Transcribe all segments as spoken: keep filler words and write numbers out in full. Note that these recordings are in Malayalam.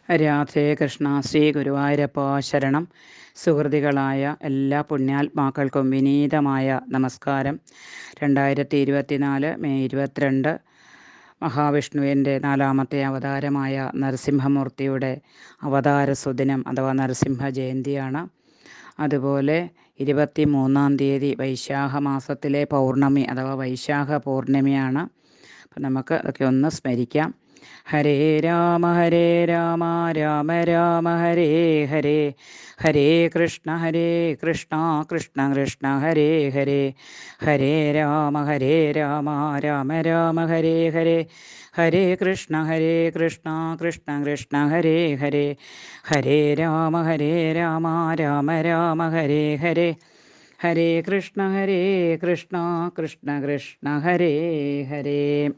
രാധേ കൃഷ്ണ. ശ്രീ ഗുരുവായൂരപ്പ ശരണം. സുഹൃതികളായ എല്ലാ പുണ്യാത്മാക്കൾക്കും വിനീതമായ നമസ്കാരം. രണ്ടായിരത്തി ഇരുപത്തിനാല് മെയ് ഇരുപത്തിരണ്ട് മഹാവിഷ്ണുവിൻ്റെ നാലാമത്തെ അവതാരമായ നരസിംഹമൂർത്തിയുടെ അവതാര സുദിനം അഥവാ നരസിംഹ ജയന്തിയാണ്. അതുപോലെ ഇരുപത്തി മൂന്നാം തീയതി വൈശാഖ മാസത്തിലെ പൗർണമി അഥവാ വൈശാഖ പൗർണമിയാണ്. അപ്പം നമുക്ക് അതൊക്കെ ഒന്ന് സ്മരിക്കാം. ഹരേ രാമ ഹരേ രാമ രാമ രാമ ഹരേ ഹരേ, ഹരേ കൃഷ്ണ ഹരേ കൃഷ്ണ കൃഷ്ണ കൃഷ്ണ ഹരേ ഹരേ, ഹരേ രാമ ഹരേ രാമ രാമ രാമ ഹരേ ഹരേ, ഹരേ കൃഷ്ണ ഹരേ കൃഷ്ണ കൃഷ്ണ കൃഷ്ണ ഹരേ ഹരേ, ഹരേ രാമ ഹരേ രാമ രാമ രാമ ഹരേ ഹരേ, ഹരേ കൃഷ്ണ ഹരേ കൃഷ്ണ കൃഷ്ണ കൃഷ്ണ ഹരേ ഹരേ.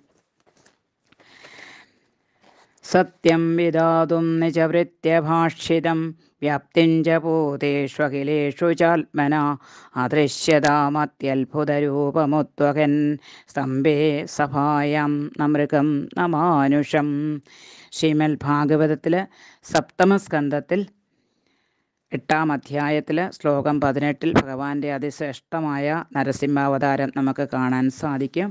സത്യം വിധാതും നിജവൃത്യഭാഷിതം വ്യാപ്തിം ച ഭൂതേഷ്വഖിലേഷു ചാത്മന അദൃശ്യതാമത്യത്ഭുതരൂപമുദ്വഹൻ സ്തംഭേ സഭായാം നമൃഗം നമാനുഷം. ശ്രീമദ് ഭാഗവതത്തിൽ സപ്തമസ്കന്ധത്തിൽ എട്ടാം അധ്യായത്തിൽ ശ്ലോകം പതിനെട്ടിൽ ഭഗവാന്റെ അതിശ്രേഷ്ഠമായ നരസിംഹാവതാരം നമുക്ക് കാണാൻ സാധിക്കും.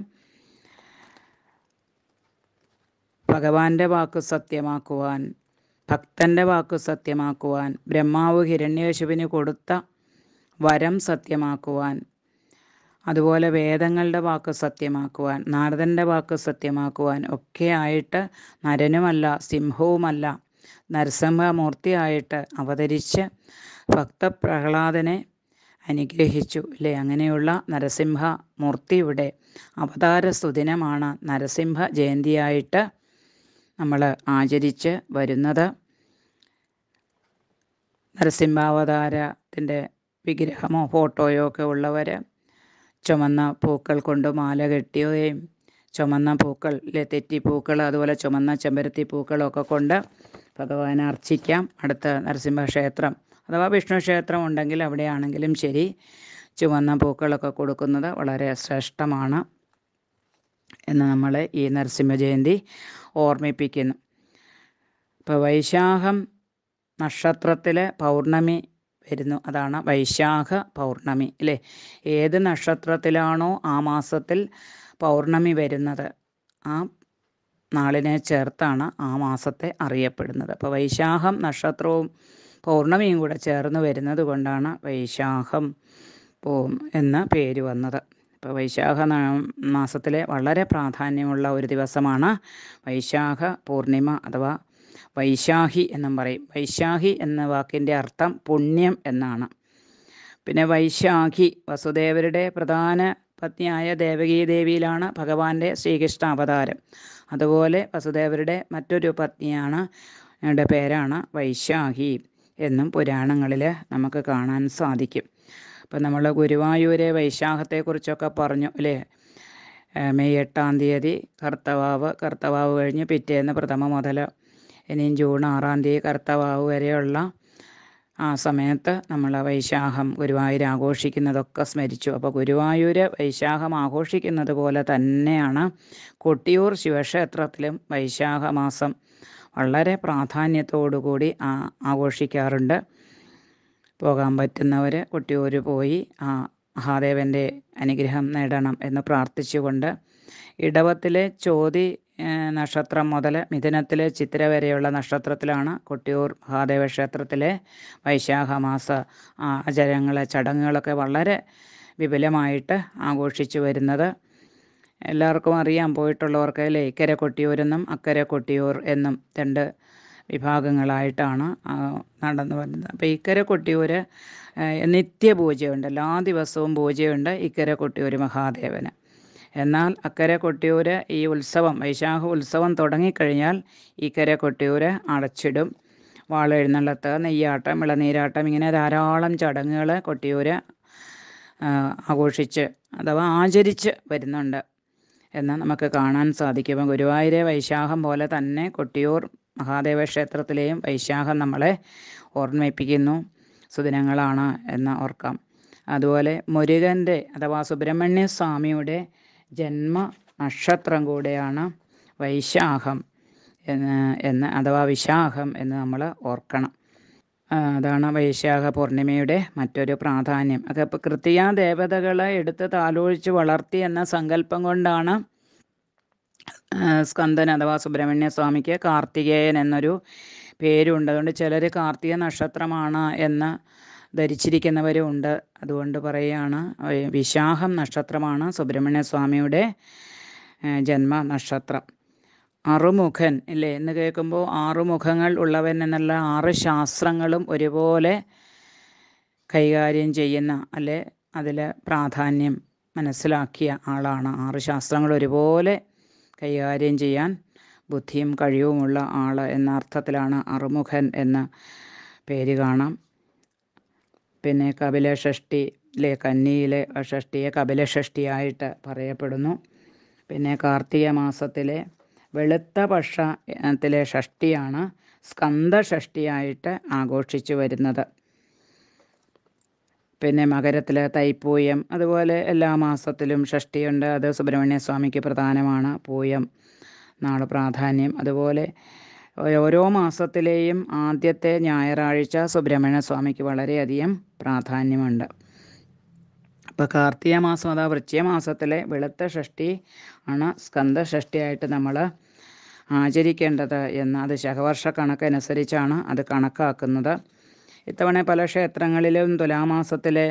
ഭഗവാന്റെ വാക്ക് സത്യമാക്കുവാൻ, ഭക്തൻ്റെ വാക്ക് സത്യമാക്കുവാൻ, ബ്രഹ്മാവ് ഹിരണ്യകശിപുവിന് കൊടുത്ത വരം സത്യമാക്കുവാൻ, അതുപോലെ വേദങ്ങളുടെ വാക്ക് സത്യമാക്കുവാൻ, നാരദൻ്റെ വാക്ക് സത്യമാക്കുവാൻ ഒക്കെ ആയിട്ട് നരനുമല്ല സിംഹവുമല്ല നരസിംഹമൂർത്തിയായിട്ട് അവതരിച്ച് ഭക്തപ്രഹ്ലാദനെ അനുഗ്രഹിച്ചു അല്ലേ. അങ്ങനെയുള്ള നരസിംഹമൂർത്തിയുടെ അവതാര സുദിനമാണ് നരസിംഹ ജയന്തിയായിട്ട് നമ്മൾ ആചരിച്ച് വരുന്നത്. നരസിംഹാവതാരത്തിൻ്റെ വിഗ്രഹമോ ഫോട്ടോയോ ഒക്കെ ഉള്ളവർ ചുമന്ന പൂക്കൾ കൊണ്ട് മാല കെട്ടുകയും ചുമന്ന പൂക്കളിലെ തെറ്റിപ്പൂക്കൾ അതുപോലെ ചുമന്ന ചെമ്പരത്തി പൂക്കളൊക്കെ കൊണ്ട് ഭഗവാനെ അർച്ചിക്കാം. അടുത്ത നരസിംഹ ക്ഷേത്രം അഥവാ വിഷ്ണു ക്ഷേത്രം ഉണ്ടെങ്കിൽ അവിടെയാണെങ്കിലും ശരി ചുവന്ന പൂക്കളൊക്കെ കൊടുക്കുന്നത് വളരെ ശ്രേഷ്ഠമാണ് എന്ന് നമ്മളെ ഈ നരസിംഹ ജയന്തി ഓർമ്മിപ്പിക്കുന്നു. ഇപ്പോൾ വൈശാഖം നക്ഷത്രത്തിൽ പൗർണമി വരുന്നു, അതാണ് വൈശാഖ പൗർണമി അല്ലേ. ഏത് നക്ഷത്രത്തിലാണോ ആ മാസത്തിൽ പൗർണമി വരുന്നത് ആ നാളിനെ ചേർത്താണ് ആ മാസത്തെ അറിയപ്പെടുന്നത്. അപ്പോൾ വൈശാഖം നക്ഷത്രവും പൗർണമിയും കൂടെ ചേർന്ന് വരുന്നത് കൊണ്ടാണ് വൈശാഖം എന്ന പേര് വന്നത്. ഇപ്പോൾ വൈശാഖ മാസത്തിലെ വളരെ പ്രാധാന്യമുള്ള ഒരു ദിവസമാണ് വൈശാഖ പൂർണിമ അഥവാ വൈശാഖി എന്നും പറയും. വൈശാഖി എന്ന വാക്കിൻ്റെ അർത്ഥം പുണ്യം എന്നാണ്. പിന്നെ വൈശാഖി വസുദേവരുടെ പ്രധാന പത്നിയായ ദേവകീ ദേവിയിലാണ് ഭഗവാന്റെ ശ്രീകൃഷ്ണ അവതാരം. അതുപോലെ വസുദേവരുടെ മറ്റൊരു പത്നിയാണ് യുടെ പേരാണ് വൈശാഖി എന്നും പുരാണങ്ങളിൽ നമുക്ക് കാണാൻ സാധിക്കും. അപ്പം നമ്മൾ ഗുരുവായൂരെ വൈശാഖത്തെക്കുറിച്ചൊക്കെ പറഞ്ഞു അല്ലേ. മെയ് എട്ടാം തീയതി കർത്തവാവ്, കർത്തവാവ് കഴിഞ്ഞ് പിറ്റേന്ന് പ്രഥമ മുതൽ ഇനിയും ജൂൺ ആറാം തീയതി കർത്തവാവ് വരെയുള്ള ആ സമയത്ത് നമ്മൾ വൈശാഖം ഗുരുവായൂർ ആഘോഷിക്കുന്നതൊക്കെ സ്മരിച്ചു. അപ്പോൾ ഗുരുവായൂർ വൈശാഖം ആഘോഷിക്കുന്നത് പോലെ തന്നെയാണ് കൊട്ടിയൂർ ശിവക്ഷേത്രത്തിലും വൈശാഖ മാസം വളരെ പ്രാധാന്യത്തോടു കൂടി ആഘോഷിക്കാറുണ്ട്. പോകാൻ പറ്റുന്നവർ കൊട്ടിയൂർ പോയി ആ മഹാദേവൻ്റെ അനുഗ്രഹം നേടണം എന്ന് പ്രാർത്ഥിച്ചുകൊണ്ട് ഇടവത്തിലെ ചോതി നക്ഷത്രം മുതൽ മിഥുനത്തിലെ ചിത്തിര വരെയുള്ള നക്ഷത്രത്തിലാണ് കൊട്ടിയൂർ മഹാദേവ ക്ഷേത്രത്തിലെ വൈശാഖ മാസ ആചാരങ്ങൾ ചടങ്ങുകളൊക്കെ വളരെ വിപുലമായിട്ട് ആഘോഷിച്ചു വരുന്നത്. എല്ലാവർക്കും അറിയാം, പോയിട്ടുള്ളവർക്ക് അല്ലേ. ഇക്കരെ കൊട്ടിയൂരെന്നും അക്കരെ കൊട്ടിയൂർ എന്നും രണ്ട് വിഭാഗങ്ങളായിട്ടാണ് നടന്നു വരുന്നത്. അപ്പോൾ ഇക്കരെ കൊട്ടിയൂർ നിത്യപൂജയുണ്ട്, എല്ലാ ദിവസവും പൂജയുണ്ട് ഇക്കരെ കൊട്ടിയൂർ മഹാദേവന്. എന്നാൽ അക്കരെ കൊട്ടിയൂർ ഈ ഉത്സവം വൈശാഖ ഉത്സവം തുടങ്ങിക്കഴിഞ്ഞാൽ ഇക്കരെ കൊട്ടിയൂർ അടച്ചിടും. വാളെഴുന്നള്ളത്ത്, നെയ്യാട്ടം, ഇളനീരാട്ടം ഇങ്ങനെ ധാരാളം ചടങ്ങുകൾ കൊട്ടിയൂർ ആഘോഷിച്ച് അഥവാ ആചരിച്ച് വരുന്നുണ്ട് എന്ന് നമുക്ക് കാണാൻ സാധിക്കും. അപ്പം ഗുരുവായൂരെ വൈശാഖം പോലെ തന്നെ കൊട്ടിയൂർ മഹാദേവ ക്ഷേത്രത്തിലെയും വൈശാഖം നമ്മളെ ഓർമ്മിപ്പിക്കുന്നു സുദിനങ്ങളാണ് എന്ന് ഓർക്കാം. അതുപോലെ മുരുകൻ്റെ അഥവാ സുബ്രഹ്മണ്യ സ്വാമിയുടെ ജന്മ നക്ഷത്രം കൂടെയാണ് വൈശാഖം എന്ന് എന്ന് അഥവാ വിശാഖം എന്ന് നമ്മൾ ഓർക്കണം. അതാണ് വൈശാഖ പൂർണിമയുടെ മറ്റൊരു പ്രാധാന്യം. അത് ഇപ്പോൾ കൃത്യ ദേവതകളെ എടുത്ത് താലോലിച്ച് വളർത്തി എന്ന സങ്കല്പം കൊണ്ടാണ് സ്കന്ദൻ അഥവാ സുബ്രഹ്മണ്യ സ്വാമിക്ക് കാർത്തികേയൻ എന്നൊരു പേരുണ്ട്. അതുകൊണ്ട് ചിലർ കാർത്തിക നക്ഷത്രമാണ് എന്ന് ധരിച്ചിരിക്കുന്നവരും ഉണ്ട്. അതുകൊണ്ട് പറയുകയാണ് വിശാഖം നക്ഷത്രമാണ് സുബ്രഹ്മണ്യ സ്വാമിയുടെ ജന്മ നക്ഷത്രം. അറുമുഖൻ ഇല്ലേ എന്ന് കേൾക്കുമ്പോൾ ആറുമുഖങ്ങൾ ഉള്ളവൻ എന്നുള്ള ആറ് ശാസ്ത്രങ്ങളും ഒരുപോലെ കൈകാര്യം ചെയ്യുന്ന അല്ലെ അതിൽ പ്രാധാന്യം മനസ്സിലാക്കിയ ആളാണ്. ആറ് ശാസ്ത്രങ്ങൾ ഒരുപോലെ കൈകാര്യം ചെയ്യാൻ ബുദ്ധിയും കഴിവുമുള്ള ആൾ എന്ന അർത്ഥത്തിലാണ് അറുമുഖൻ എന്ന പേര് കാണാം. പിന്നെ കപിലഷഷ്ഠി ഇല്ലേ, കന്നിയിലെ ഷഷ്ഠിയെ കപിലഷഷ്ഠിയായിട്ട് പറയപ്പെടുന്നു. പിന്നെ കാർത്തിക മാസത്തിലെ വെളുത്ത പക്ഷത്തിലെ ഷഷ്ഠിയാണ് സ്കന്ദഷഷ്ഠിയായിട്ട് ആഘോഷിച്ചു വരുന്നത്. പിന്നെ മകരത്തിലെ തൈപ്പൂയം, അതുപോലെ എല്ലാ മാസത്തിലും ഷഷ്ഠിയുണ്ട്. അത് സുബ്രഹ്മണ്യ സ്വാമിക്ക് പ്രധാനമാണ് പൂയം നാളെ പ്രാധാന്യം. അതുപോലെ ഓരോ മാസത്തിലെയും ആദ്യത്തെ ഞായറാഴ്ച സുബ്രഹ്മണ്യ സ്വാമിക്ക് വളരെയധികം പ്രാധാന്യമുണ്ട്. അപ്പോൾ കാർത്തിക മാസം അതാ വൃശ്ചിക മാസത്തിലെ വെളുത്ത ഷഷ്ഠി ആണ് സ്കന്ദഷഷ്ഠിയായിട്ട് നമ്മൾ ആചരിക്കേണ്ടത് എന്ന് അത് ശകവർഷ കണക്കനുസരിച്ചാണ് അത് കണക്കാക്കുന്നത്. ഇത്തവണ പല ക്ഷേത്രങ്ങളിലും തുലാമാസത്തിലെ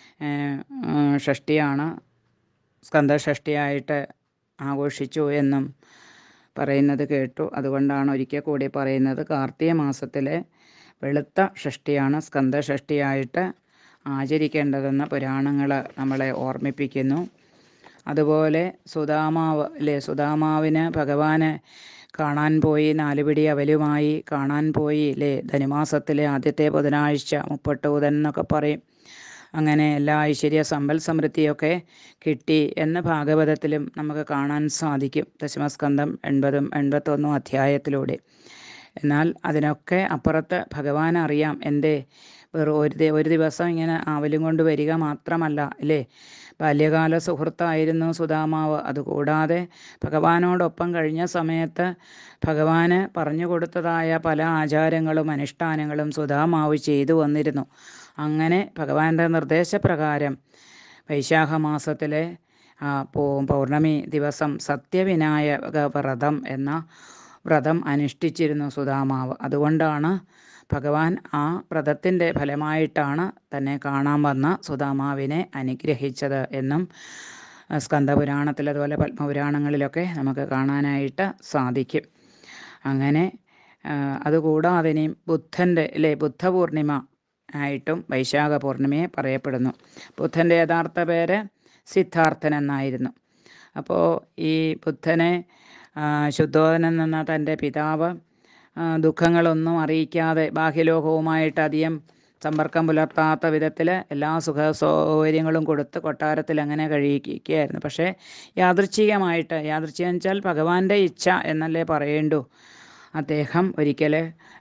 ഷഷ്ഠിയാണ് സ്കന്ദഷഷ്ഠിയായിട്ട് ആഘോഷിച്ചു എന്നും പറയുന്നത് കേട്ടു. അതുകൊണ്ടാണ് ഒരിക്കൽ കൂടി പറയുന്നത്, കാർത്തിക മാസത്തിലെ വെളുത്ത ഷഷ്ഠിയാണ് സ്കന്ദഷഷ്ഠിയായിട്ട് ആചരിക്കേണ്ടതെന്ന് പുരാണങ്ങൾ നമ്മളെ ഓർമ്മിപ്പിക്കുന്നു. അതുപോലെ സുദാമാവ് അല്ലേ, സുദാമാവിന് ഭഗവാനെ കാണാൻ പോയി, നാലുപിടി അവലുമായി കാണാൻ പോയി അല്ലേ, ധനുമാസത്തിലെ ആദ്യത്തെ ബുധനാഴ്ച മുപ്പട്ടൂതൻ എന്നൊക്കെ പറയും. അങ്ങനെ എല്ലാ ഐശ്വര്യ സമ്പൽ സമൃദ്ധിയൊക്കെ കിട്ടി എന്ന് ഭാഗവതത്തിലും നമുക്ക് കാണാൻ സാധിക്കും, ദശമസ്കന്ധം എൺപതും എൺപത്തൊന്നും അധ്യായത്തിലൂടെ. എന്നാൽ അതിനൊക്കെ അപ്പുറത്ത് ഭഗവാൻ അറിയാം എന്തേ വെറും ഒരു ഒരു ദിവസം ഇങ്ങനെ ആവലും കൊണ്ട് വരിക മാത്രമല്ല അല്ലേ, ബാല്യകാല സുഹൃത്തായിരുന്നു സുദാമാവ്. അതുകൂടാതെ ഭഗവാനോടൊപ്പം കഴിഞ്ഞ സമയത്ത് ഭഗവാന് പറഞ്ഞു കൊടുത്തതായ പല ആചാരങ്ങളും അനുഷ്ഠാനങ്ങളും സുദാമാവ് ചെയ്തു വന്നിരുന്നു. അങ്ങനെ ഭഗവാന്റെ നിർദ്ദേശപ്രകാരം വൈശാഖ മാസത്തിലെ പൗർണമി ദിവസം സത്യവിനായക വ്രതം എന്ന വ്രതം അനുഷ്ഠിച്ചിരുന്നു സുദാമാവ്. അതുകൊണ്ടാണ് ഭഗവാൻ ആ വ്രതത്തിൻ്റെ ഫലമായിട്ടാണ് തന്നെ കാണാൻ വന്ന സുദാമാവിനെ അനുഗ്രഹിച്ചത് എന്നും സ്കന്ദപുരാണത്തിൽ അതുപോലെ പത്മപുരാണങ്ങളിലൊക്കെ നമുക്ക് കാണാനായിട്ട് സാധിക്കും. അങ്ങനെ അതുകൂടാതെ ഇനിയും ബുദ്ധൻ്റെ അല്ലേ ബുദ്ധപൂർണിമ ആയിട്ടും വൈശാഖ പൂർണിമയെ പറയപ്പെടുന്നു. ബുദ്ധൻ്റെ യഥാർത്ഥ പേര് സിദ്ധാർത്ഥൻ എന്നായിരുന്നു. അപ്പോൾ ഈ ബുദ്ധനെ ശുദ്ധോധനൻ എന്ന തൻ്റെ പിതാവ് ദുഃഖങ്ങളൊന്നും അറിയിക്കാതെ ബാഹ്യലോകവുമായിട്ട് അധികം സമ്പർക്കം പുലർത്താത്ത വിധത്തിൽ എല്ലാ സുഖ സൗകര്യങ്ങളും കൊടുത്ത് കൊട്ടാരത്തിൽ അങ്ങനെ കഴിയിക്കുകയായിരുന്നു. പക്ഷേ യാദൃച്ഛികമായിട്ട്, യാദൃച്ഛികം വെച്ചാൽ ഭഗവാന്റെ ഇച്ഛ എന്നല്ലേ പറയേണ്ടു, അദ്ദേഹം ഒരിക്കൽ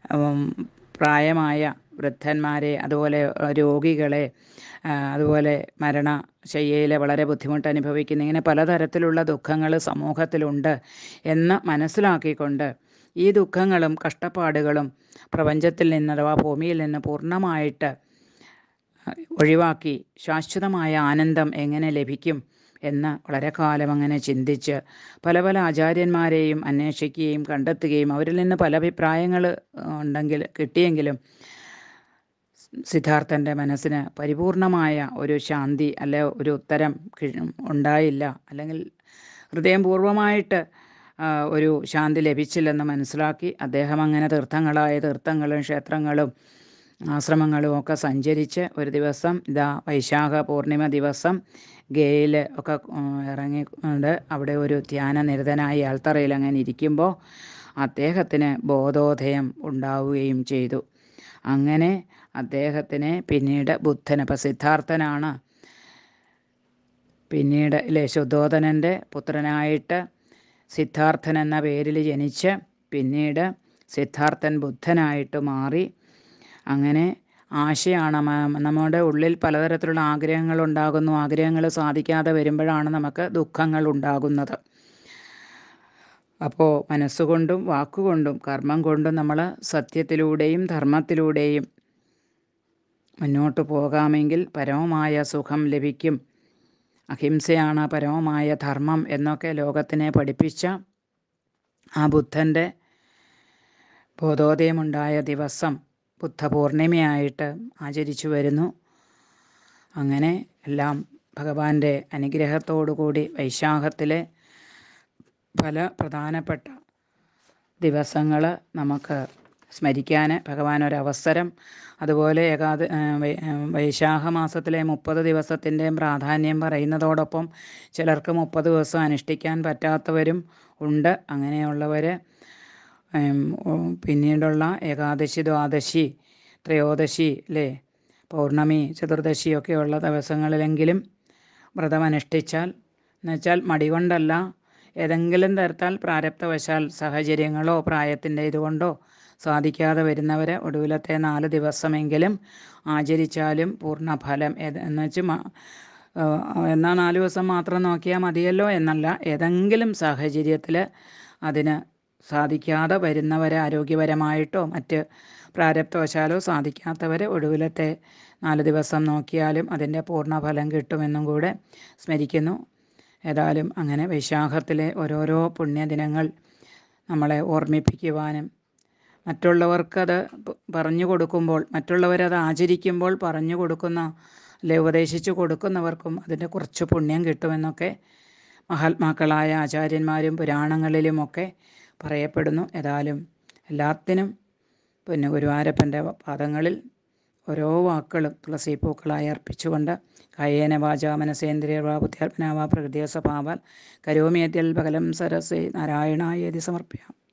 പ്രായമായ വൃദ്ധന്മാരെ അതുപോലെ രോഗികളെ അതുപോലെ മരണശയ്യയിൽ വളരെ ബുദ്ധിമുട്ട് അനുഭവിക്കുന്ന ഇങ്ങനെ പലതരത്തിലുള്ള ദുഃഖങ്ങൾ സമൂഹത്തിലുണ്ട് എന്ന് മനസ്സിലാക്കിക്കൊണ്ട് ഈ ദുഃഖങ്ങളും കഷ്ടപ്പാടുകളും പ്രപഞ്ചത്തിൽ നിന്ന് അഥവാ ഭൂമിയിൽ നിന്ന് പൂർണ്ണമായിട്ട് ഒഴിവാക്കി ശാശ്വതമായ ആനന്ദം എങ്ങനെ ലഭിക്കും എന്ന് വളരെ കാലം അങ്ങനെ ചിന്തിച്ച് പല പല ആചാര്യന്മാരെയും അന്വേഷിക്കുകയും കണ്ടെത്തുകയും അവരിൽ നിന്ന് പല അഭിപ്രായങ്ങൾ ഉണ്ടെങ്കിൽ കിട്ടിയെങ്കിലും സിദ്ധാർത്ഥൻ്റെ മനസ്സിന് പരിപൂർണമായ ഒരു ശാന്തി അല്ലെ ഒരു ഉത്തരം ഉണ്ടായില്ല, അല്ലെങ്കിൽ ഹൃദയപൂർവമായിട്ട് ഒരു ശാന്തി ലഭിച്ചില്ലെന്ന് മനസ്സിലാക്കി അദ്ദേഹം അങ്ങനെ തീർത്ഥങ്ങളായ തീർത്ഥങ്ങളും ക്ഷേത്രങ്ങളും ആശ്രമങ്ങളും ഒക്കെ സഞ്ചരിച്ച് ഒരു ദിവസം ഇതാ വൈശാഖ പൂർണിമ ദിവസം ഗയയിൽ ഒക്കെ ഇറങ്ങിക്കൊണ്ട് അവിടെ ഒരു ധ്യാന നിരതനായി ആൽത്തറയിൽ അങ്ങനെ ഇരിക്കുമ്പോൾ അദ്ദേഹത്തിന് ബോധോദയം ഉണ്ടാവുകയും ചെയ്തു. അങ്ങനെ അദ്ദേഹത്തിനെ പിന്നീട് ബുദ്ധൻ, അപ്പം സിദ്ധാർത്ഥനാണ് പിന്നീട് ഇല്ലേ ശുദ്ധോധനൻ്റെ പുത്രനായിട്ട് സിദ്ധാർത്ഥൻ എന്ന പേരിൽ ജനിച്ച് പിന്നീട് സിദ്ധാർത്ഥൻ ബുദ്ധനായിട്ട് മാറി. അങ്ങനെ ആശയാണ് നമ്മുടെ ഉള്ളിൽ പലതരത്തിലുള്ള ആഗ്രഹങ്ങൾ ഉണ്ടാകുന്നു. ആഗ്രഹങ്ങൾ സാധിക്കാതെ വരുമ്പോഴാണ് നമുക്ക് ദുഃഖങ്ങൾ ഉണ്ടാകുന്നത്. അപ്പോൾ മനസ്സുകൊണ്ടും വാക്കുകൊണ്ടും കർമ്മം കൊണ്ടും നമ്മൾ സത്യത്തിലൂടെയും ധർമ്മത്തിലൂടെയും മുന്നോട്ട് പോകാമെങ്കിൽ പരമമായ സുഖം ലഭിക്കും. അഹിംസയാണ് പരമമായ ധർമ്മം എന്നൊക്കെ ലോകത്തിനെ പഠിപ്പിച്ച ആ ബുദ്ധൻ്റെ ബോധോദയമുണ്ടായ ദിവസം ബുദ്ധപൂർണിമയായിട്ട് ആചരിച്ചു വരുന്നു. അങ്ങനെ എല്ലാം ഭഗവാന്റെ അനുഗ്രഹത്തോടുകൂടി വൈശാഖത്തിലെ പല പ്രധാനപ്പെട്ട ദിവസങ്ങൾ നമുക്ക് സ്മരിക്കാൻ ഭഗവാൻ ഒരവസരം. അതുപോലെ ഏകാദ വൈശാഖ മാസത്തിലെ മുപ്പത് ദിവസത്തിൻ്റെയും പ്രാധാന്യം പറയുന്നതോടൊപ്പം ചിലർക്ക് മുപ്പത് ദിവസം അനുഷ്ഠിക്കാൻ പറ്റാത്തവരും ഉണ്ട്. അങ്ങനെയുള്ളവർ പിന്നീടുള്ള ഏകാദശി, ദ്വാദശി, ത്രയോദശി അല്ലേ, പൗർണമി, ചതുർദശിയൊക്കെയുള്ള ദിവസങ്ങളിലെങ്കിലും വ്രതമനുഷ്ഠിച്ചാൽ, എന്നുവെച്ചാൽ മടി കൊണ്ടല്ല, ഏതെങ്കിലും തരത്താൽ പ്രാരബ്ധവശാൽ സാഹചര്യങ്ങളോ പ്രായത്തിൻ്റെ ഇതുകൊണ്ടോ സാധിക്കാതെ വരുന്നവരെ ഒടുവിലത്തെ നാല് ദിവസമെങ്കിലും ആചരിച്ചാലും പൂർണ്ണഫലം എന്ന് വെച്ച് എന്നാൽ നാല് ദിവസം മാത്രം നോക്കിയാൽ മതിയല്ലോ എന്നല്ല, ഏതെങ്കിലും സാഹചര്യത്തിൽ അതിന് സാധിക്കാതെ വരുന്നവരെ ആരോഗ്യപരമായിട്ടോ മറ്റ് പ്രാരബ്ധവശാലോ സാധിക്കാത്തവരെ ഒടുവിലത്തെ നാല് ദിവസം നോക്കിയാലും അതിൻ്റെ പൂർണ്ണഫലം കിട്ടുമെന്നും കൂടെ സ്മരിക്കുന്നു. ഏതായാലും അങ്ങനെ വൈശാഖത്തിലെ ഓരോരോ പുണ്യദിനങ്ങൾ നമ്മളെ ഓർമ്മിപ്പിക്കുവാനും മറ്റുള്ളവർക്കത് പറഞ്ഞു കൊടുക്കുമ്പോൾ, മറ്റുള്ളവരത് ആചരിക്കുമ്പോൾ പറഞ്ഞു കൊടുക്കുന്ന അല്ലെ ഉപദേശിച്ചു കൊടുക്കുന്നവർക്കും അതിൻ്റെ കുറച്ച് പുണ്യം കിട്ടുമെന്നൊക്കെ മഹാത്മാക്കളായ ആചാര്യന്മാരും പുരാണങ്ങളിലുമൊക്കെ പറയപ്പെടുന്നു. ഏതായാലും എല്ലാത്തിനും പിന്നെ ഗുരുവായൂരപ്പൻ്റെ പാദങ്ങളിൽ ഓരോ വാക്കുകളും തുളസി പൂക്കളായി അർപ്പിച്ചുകൊണ്ട് കായേന വാചാ മനസേന്ദ്രിയർവാ ബുദ്ധ്യാത്മനാ വാ പ്രകൃതിയ സ്വഭാവാൽ കരോമി യദ്യൽ പകലം സരസേ നാരായണായേതി സമർപ്പയാമി.